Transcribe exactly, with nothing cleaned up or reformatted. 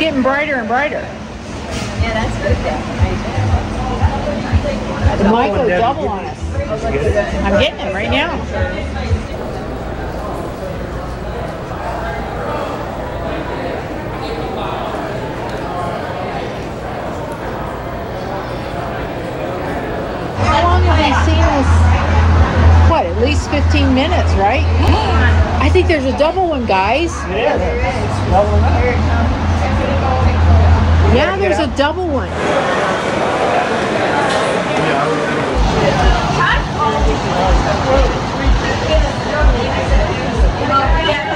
getting brighter and brighter. Yeah, that's good. The Michael double on us. I'm getting it right now. How long have we seen this? What, at least fifteen minutes, right? I think there's a double one, guys. Yeah, double up. Yeah, there's a double one. Yeah.